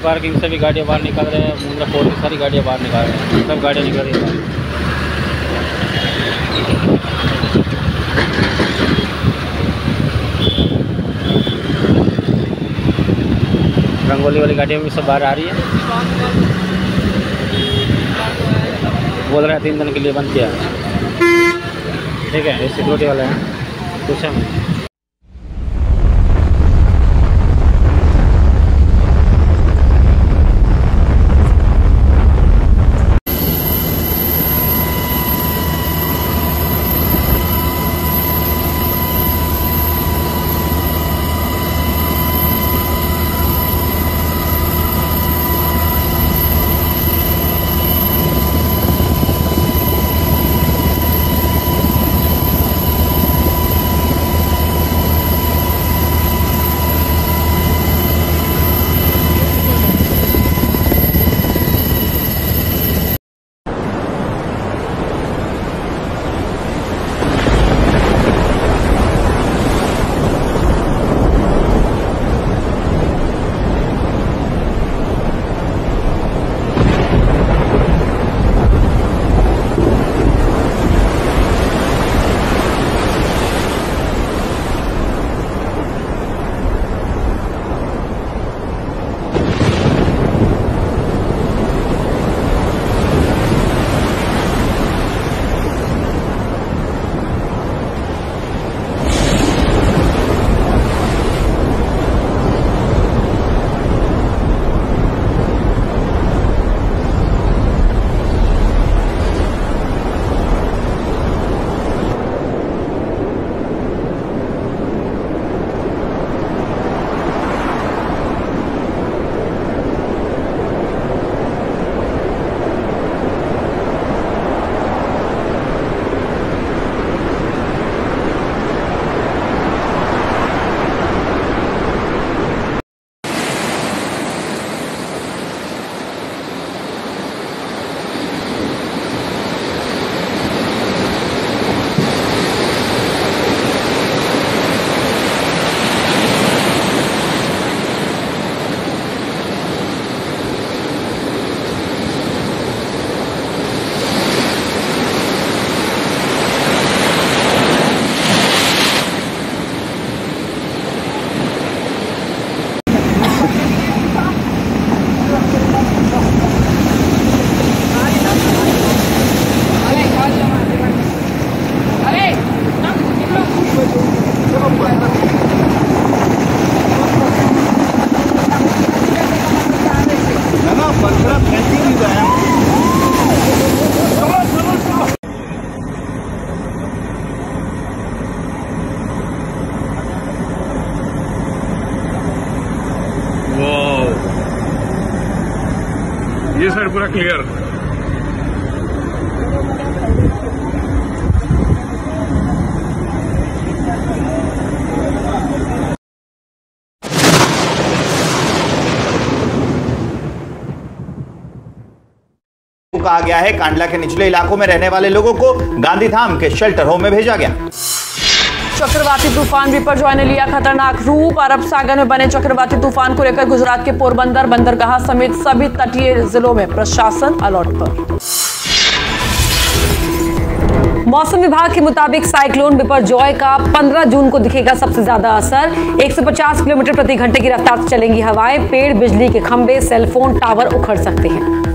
Parking से भी गाड़ियाँ बाहर निकाल रहे हैं, मुंद्रा फोर्ट की सारी गाड़ियाँ बाहर निकाल रहे हैं, सब गाड़ियाँ निकल रही हैं। रंगोली वाली गाड़ियाँ भी सब बाहर आ रही है। बोल रहे हैं 3 दिन के लिए बंद किया। ठीक है, ये सिक्योरिटी वाले हैं, पूछा मैं। ये साइड पूरा क्लियर। कहा गया है कांडला के निचले इलाकों में रहने वाले लोगों को गांधीधाम के शेल्टर होम में भेजा गया। चक्रवाती तूफान बिपरजॉय ने लिया खतरनाक रूप। अरब सागर में बने चक्रवाती तूफान को लेकर गुजरात के पोरबंदर, बंदरगाह समेत सभी तटीय जिलों में प्रशासन अलर्ट पर। मौसम विभाग के मुताबिक साइक्लोन बिपरजॉय का 15 जून को दिखेगा सबसे ज्यादा असर। 150 किलोमीटर प्रति घंटे की रफ्तार से चलेंगी हवाएं। पेड़, बिजली के खंभे, सेलफोन टावर उखड़ सकते हैं।